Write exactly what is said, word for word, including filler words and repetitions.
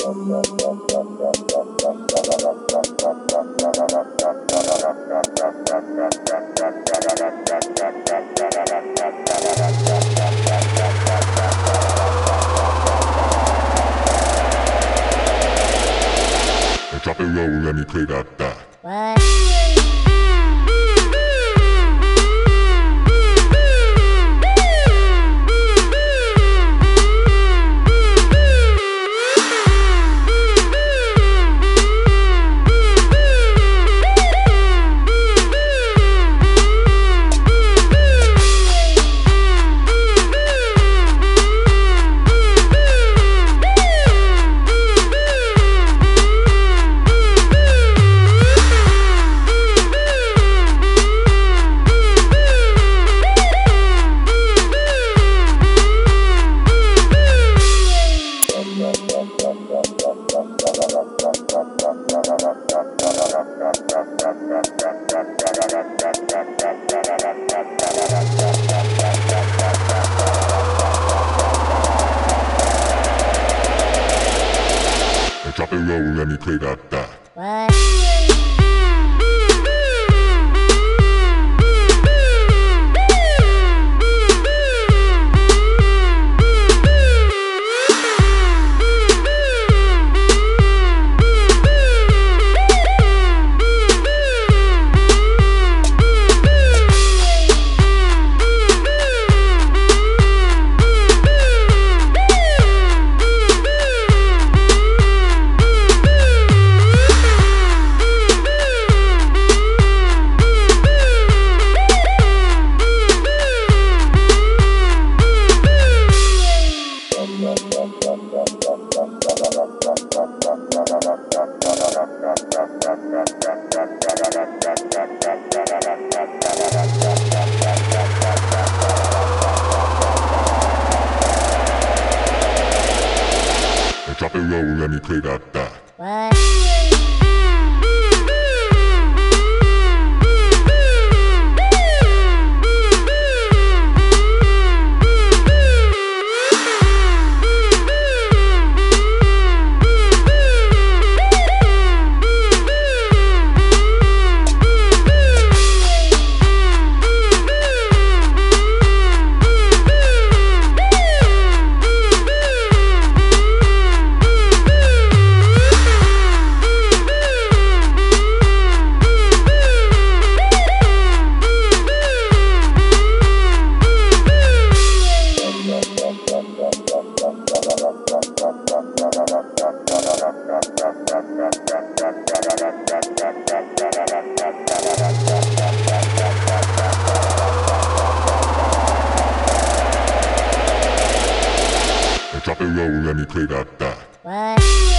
Drop it low, let me play that back. What? Drop it low, let me play that back. What? Drop it low, let me play that back. What? Drop it low, let me play that back. What?